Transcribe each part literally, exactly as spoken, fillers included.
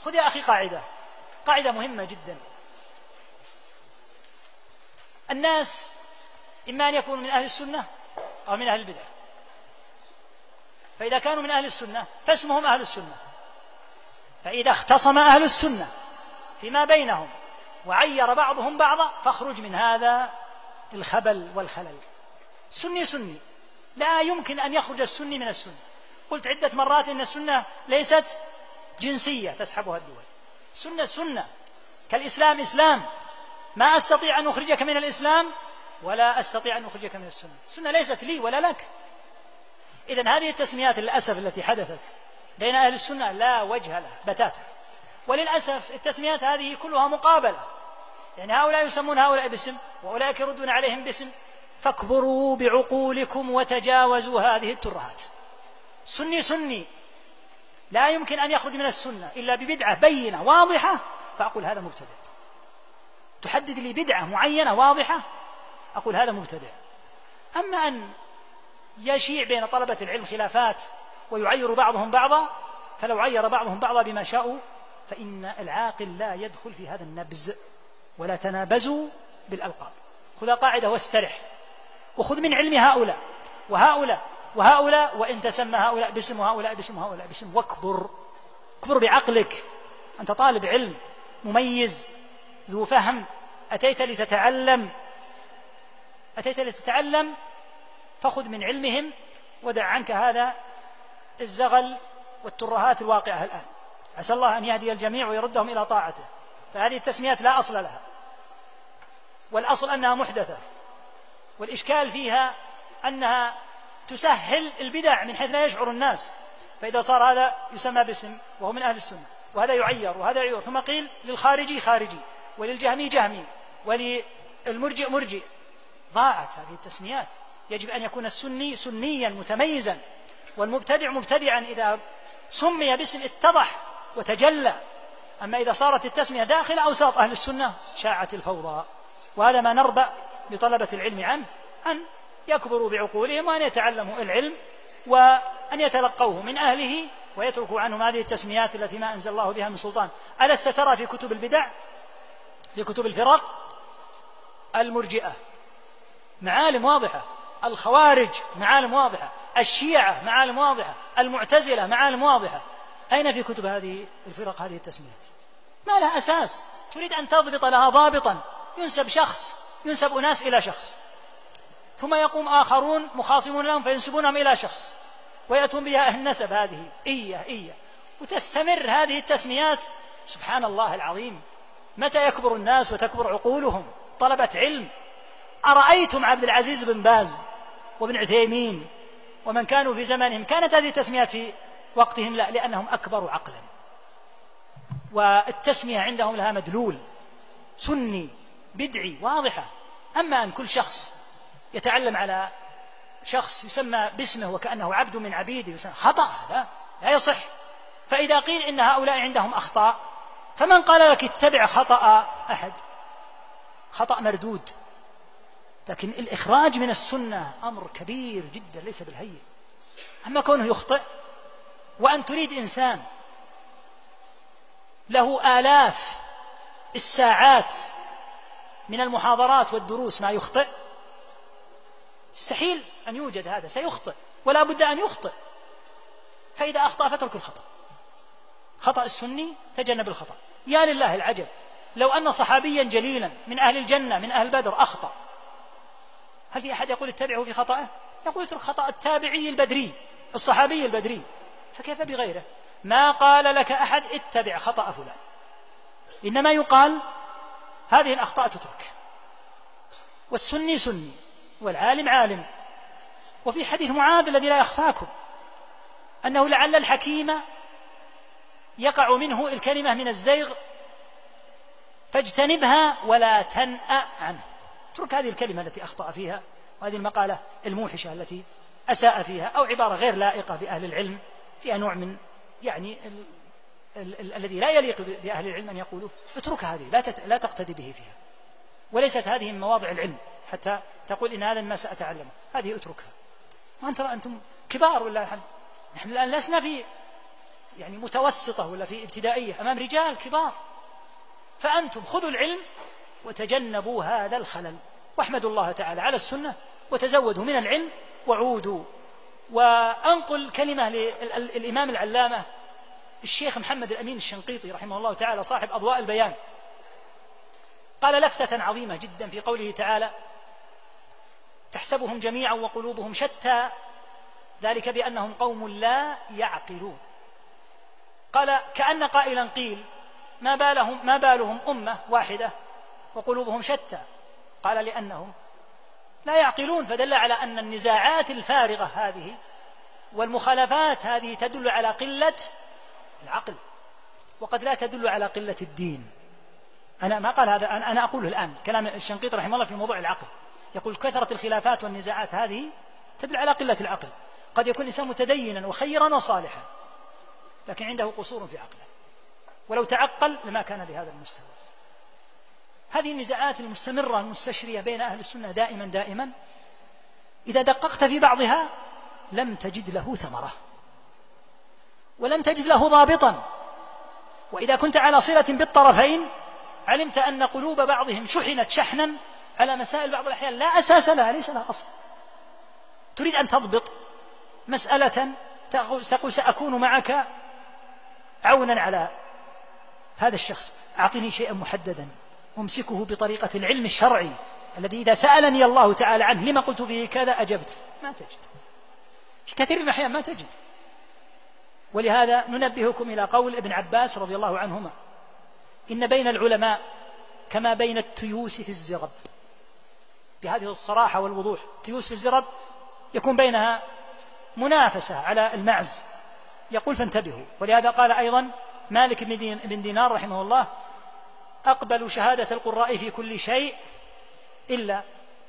خذ يا أخي قاعدة قاعدة مهمة جدا. الناس إما أن يكونوا من أهل السنة أو من أهل البدع، فإذا كانوا من أهل السنة فاسمهم أهل السنة، فإذا اختصم أهل السنة فيما بينهم وعير بعضهم بعضا فاخرج من هذا الخبل والخلل. سني سني، لا يمكن أن يخرج السني من السنة. قلت عدة مرات إن السنة ليست جنسية تسحبها الدول، سنة سنة كالإسلام إسلام، ما أستطيع أن أخرجك من الإسلام ولا أستطيع أن أخرجك من السنة. السنة ليست لي ولا لك. إذن هذه التسميات للأسف التي حدثت بين أهل السنة لا وجه لها بتاتا، وللأسف التسميات هذه كلها مقابلة، يعني هؤلاء يسمون هؤلاء باسم وأولئك يردون عليهم باسم، فاكبروا بعقولكم وتجاوزوا هذه الترهات. سني سني لا يمكن أن يخرج من السنة إلا ببدعة بينة واضحة، فأقول هذا مبتدع. تحدد لي بدعة معينة واضحة أقول هذا مبتدع. أما أن يشيع بين طلبة العلم خلافات ويعير بعضهم بعضا، فلو عير بعضهم بعضا بما شاءوا، فإن العاقل لا يدخل في هذا النبز. ولا تنابزوا بالألقاب. خذ قاعدة واسترح، وخذ من علم هؤلاء وهؤلاء وهؤلاء، وإن تسمى هؤلاء باسم وهؤلاء باسم وهؤلاء باسم، واكبر اكبر بعقلك. أنت طالب علم مميز ذو فهم، أتيت لتتعلم أتيت لتتعلم فخذ من علمهم ودع عنك هذا الزغل والترهات الواقعة الآن. عسى الله أن يهدي الجميع ويردهم إلى طاعته. فهذه التسميات لا أصل لها، والأصل أنها محدثة، والإشكال فيها أنها تسهل البدع من حيث لا يشعر الناس. فإذا صار هذا يسمى باسم وهو من أهل السنة، وهذا يعير وهذا يعير، ثم قيل للخارجي خارجي وللجهمي جهمي وللمرجئ مرجئ، ضاعت هذه التسميات. يجب أن يكون السني سنيا متميزا، والمبتدع مبتدعا. إذا سمي باسم اتضح وتجلى. أما إذا صارت التسمية داخل أوساط أهل السنة شاعت الفوضى. وهذا ما نربأ بطلبة العلم عنه، أن يكبروا بعقولهم وأن يتعلموا العلم وأن يتلقوه من أهله ويتركوا عنهم هذه التسميات التي ما أنزل الله بها من سلطان. ألست ترى في كتب البدع، في كتب الفرق، المرجئة معالم واضحة، الخوارج معالم واضحة، الشيعة معالم واضحة، المعتزلة معالم واضحة. أين في كتب هذه الفرق هذه التسميات؟ ما لها أساس. تريد أن تضبط لها ضابطا، ينسب شخص ينسب أناس إلى شخص، ثم يقوم آخرون مخاصمون لهم فينسبونهم إلى شخص ويأتون بها النسب هذه إياه إياه، وتستمر هذه التسميات. سبحان الله العظيم، متى يكبر الناس وتكبر عقولهم؟ طلبة علم. أرأيتم عبد العزيز بن باز وابن عثيمين ومن كانوا في زمانهم كانت هذه التسميات في وقتهم؟ لا، لأنهم أكبروا عقلا، والتسمية عندهم لها مدلول سني بدعي واضحة. أما أن كل شخص يتعلم على شخص يسمى باسمه وكأنه عبد من عبيده يسمى، خطأ، هذا لا يصح. فإذا قيل إن هؤلاء عندهم أخطاء، فمن قال لك اتبع خطأ أحد؟ خطأ مردود. لكن الإخراج من السنة أمر كبير جدا ليس بالهين. أما كونه يخطئ، وأن تريد إنسان له آلاف الساعات من المحاضرات والدروس ما يخطئ، استحيل أن يوجد هذا، سيخطئ ولا بد أن يخطئ. فإذا أخطأ فاترك الخطأ. خطأ السني تجنب الخطأ. يا لله العجب، لو أن صحابيا جليلا من أهل الجنة من أهل بدر أخطأ، هل في أحد يقول اتبعه في خطأه؟ يقول اترك خطأ التابعي البدري الصحابي البدري، فكيف بغيره؟ ما قال لك أحد اتبع خطأ فلان، إنما يقال هذه الأخطاء تترك. والسني سني والعالم عالم. وفي حديث معاذ الذي لا يخفاكم أنه لعل الحكيم يقع منه الكلمة من الزيغ فاجتنبها ولا تنأ عنه. اترك هذه الكلمة التي أخطأ فيها، وهذه المقالة الموحشة التي أساء فيها، أو عبارة غير لائقة بأهل العلم فيها نوع من يعني ال ال ال الذي لا يليق بأهل العلم أن يقولوا. اترك هذه، لا, لا تقتدي به فيها، وليست هذه من مواضع العلم حتى تقول إن هذا ما سأتعلمه. هذه اتركها. وأنت أنتم كبار ولا نحن الآن لسنا في يعني متوسطة ولا في ابتدائية أمام رجال كبار، فأنتم خذوا العلم وتجنبوا هذا الخلل، واحمدوا الله تعالى على السنة وتزودوا من العلم وعودوا. وأنقل كلمة للإمام العلامة الشيخ محمد الأمين الشنقيطي رحمه الله تعالى صاحب أضواء البيان، قال لفتة عظيمة جدا في قوله تعالى: تحسبهم جميعا وقلوبهم شتى ذلك بأنهم قوم لا يعقلون. قال كأن قائلا قيل: ما بالهم, ما بالهم أمة واحدة وقلوبهم شتى؟ قال: لأنهم لا يعقلون. فدل على أن النزاعات الفارغة هذه والمخالفات هذه تدل على قلة العقل، وقد لا تدل على قلة الدين. أنا ما قال هذا، أنا أقوله الآن، كلام الشنقيطي رحمه الله في موضوع العقل، يقول كثرة الخلافات والنزاعات هذه تدل على قلة العقل. قد يكون الإنسان متدينا وخيرا وصالحا لكن عنده قصور في عقله، ولو تعقل لما كان بهذا المستوى. هذه النزاعات المستمرة المستشرية بين أهل السنة دائما دائما إذا دققت في بعضها لم تجد له ثمرة ولم تجد له ضابطا، وإذا كنت على صلة بالطرفين علمت أن قلوب بعضهم شحنت شحنا على مسائل بعض الأحيان لا أساس لها، ليس لها أصل. تريد أن تضبط مسألة تقول سأكون معك عونا على هذا الشخص، أعطني شيئا محددا أمسكه بطريقة العلم الشرعي الذي إذا سألني الله تعالى عنه لما قلت فيه كذا أجبت، ما تجد في كثير من الأحيان، ما تجد. ولهذا ننبهكم إلى قول ابن عباس رضي الله عنهما: إن بين العلماء كما بين التيوس في الزرب. بهذه الصراحة والوضوح، التيوس في الزرب يكون بينها منافسة على المعز، يقول فانتبهوا. ولهذا قال أيضا مالك بن دينار رحمه الله: أقبل شهادة القراء في كل شيء إلا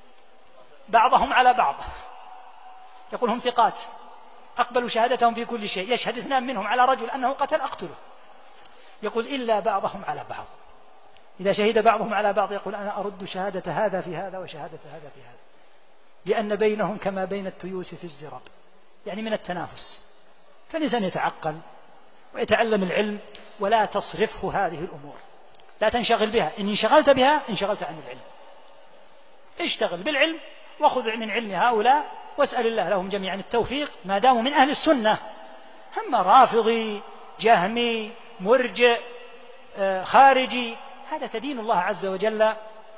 بعضهم على بعض. يقول هم ثقات، أقبلوا شهادتهم في كل شيء، يشهد اثنان منهم على رجل أنه قتل أقتله، يقول إلا بعضهم على بعض. إذا شهد بعضهم على بعض يقول أنا أرد شهادة هذا في هذا وشهادة هذا في هذا، لأن بينهم كما بين التيوس في الزرب، يعني من التنافس. فالإنسان يتعقل ويتعلم العلم ولا تصرفه هذه الأمور، لا تنشغل بها. إن انشغلت بها انشغلت عن العلم. اشتغل بالعلم وخذ من علم هؤلاء واسأل الله لهم جميعا التوفيق ما داموا من أهل السنة. أما رافضي جهمي مرجئ خارجي هذا تدين الله عز وجل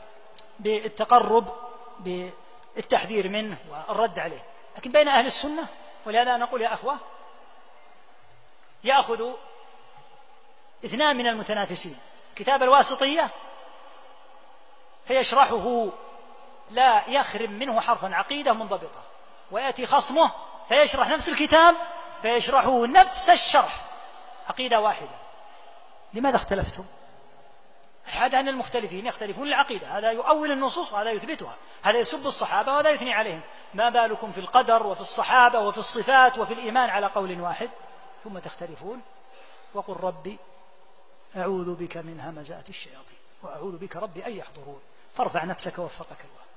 بالتقرب بالتحذير منه والرد عليه. لكن بين أهل السنة، ولهذا نقول يا أخوة يأخذ اثنان من المتنافسين كتاب الواسطية فيشرحه لا يخرم منه حرفا، عقيدة منضبطة، ويأتي خصمه فيشرح نفس الكتاب فيشرحه نفس الشرح، عقيدة واحدة. لماذا اختلفتم؟ هذا أن المختلفين يختلفون العقيدة، هذا يؤول النصوص وهذا يثبتها، هذا يسب الصحابة وهذا يثني عليهم. ما بالكم في القدر وفي الصحابة وفي الصفات وفي الإيمان على قول واحد ثم تختلفون؟ وقل ربي أعوذ بك من همزات الشياطين وأعوذ بك ربي أن يحضرون. فارفع نفسك وفقك الله.